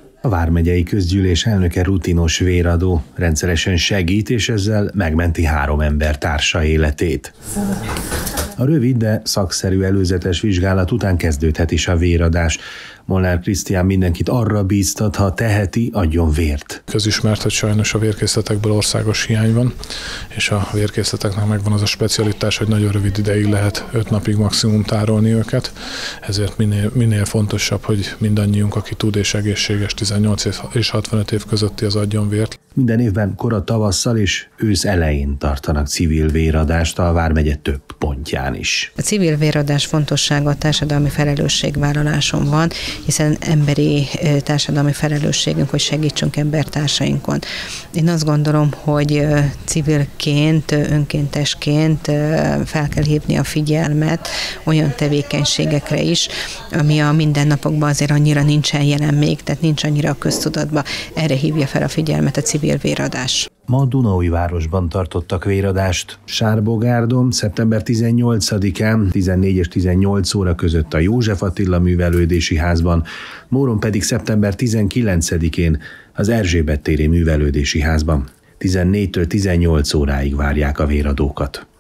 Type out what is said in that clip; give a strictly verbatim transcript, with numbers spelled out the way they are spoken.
A vármegyei közgyűlés elnöke rutinos véradó, rendszeresen segít, és ezzel megmenti három ember társa életét. A rövid, de szakszerű előzetes vizsgálat után kezdődhet is a véradás. Molnár Krisztián mindenkit arra bíztat, ha teheti, adjon vért. Közismert, hogy sajnos a vérkészletekből országos hiány van, és a vérkészleteknek megvan az a specialitás, hogy nagyon rövid ideig lehet, öt napig maximum tárolni őket. Ezért minél, minél fontosabb, hogy mindannyiunk, aki tud és egészséges, tizennyolc és hatvanöt év közötti, az adjon vért. Minden évben kora tavasszal és ősz elején tartanak civil véradást a vármegye több pontján is. A civil véradás fontossága a társadalmi felelősségvállaláson van, hiszen emberi társadalmi felelősségünk, hogy segítsünk embertársainkon. Én azt gondolom, hogy civilként, önkéntesként fel kell hívni a figyelmet olyan tevékenységekre is, ami a mindennapokban azért annyira nincsen jelen még, tehát nincs annyira a köztudatban. Erre hívja fel a figyelmet a civil véradás. Ma Dunaújvárosban tartottak véradást. Sárbogárdon szeptember tizennyolcadikán tizennégy és tizennyolc óra között a József Attila Művelődési Házban, Móron pedig szeptember tizenkilencedikén az Erzsébet téri Művelődési Házban. tizennégytől tizennyolc óráig várják a véradókat.